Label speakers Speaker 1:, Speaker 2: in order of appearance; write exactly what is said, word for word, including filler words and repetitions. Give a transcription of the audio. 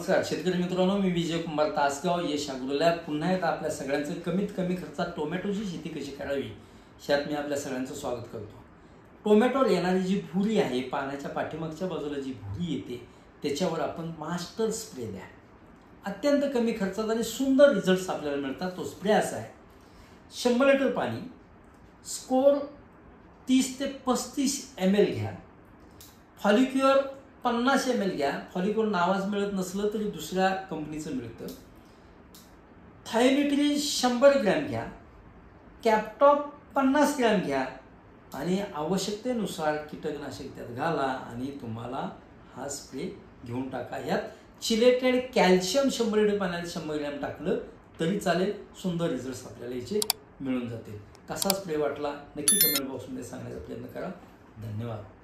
Speaker 1: नमस्कार शेतकरी मित्रांनो, मी विजय कुमार तासगाव यश ॲग्रो लॅब पुन्हा एकदा आपल्या सगळ्यांचं कमीत कमी खर्चात टोमॅटोची शेती कशी करावी ह्यात मी आपल्या सगळ्यांचं स्वागत करतो। टोमॅटोवर येणारी जी भुरी आहे, पानाच्या पाठीमागच्या बाजूला जी भुरी येते त्याच्यावर आपण मास्टर स्प्रे द्या। अत्यंत कमी खर्चात आणि सुंदर रिझल्ट्स आपल्याला मिळतात। तो स्प्रे असा आहे, शंभर लिटर पाणी, स्कोर तीस ते पस्तीस एम एल घ्या, फॉलिक्युअर पन्नास एम एल घ्या। फॉलिक्युअर नावाज मिळत नसलं तरी दुसऱ्या कंपनीचं मिळतं। थायोनिट्रीन शंभर ग्रॅम घ्या, कॅपटॉप पन्नास ग्रॅम घ्या आणि आवश्यकतेनुसार कीटकनाशक त्यात घाला आणि तुम्हाला हा स्प्रे घेऊन टाका। यात चिलेटेड कॅल्शियम शंभर लिटर पाण्यात शंभर ग्रॅम टाकलं तरी चालेल। सुंदर रिझल्ट्स आपल्याला याचे मिळून जातील। कसा स्प्रे वाटला नक्की कमेंट बॉक्समध्ये सांगण्याचा प्रयत्न करा। धन्यवाद।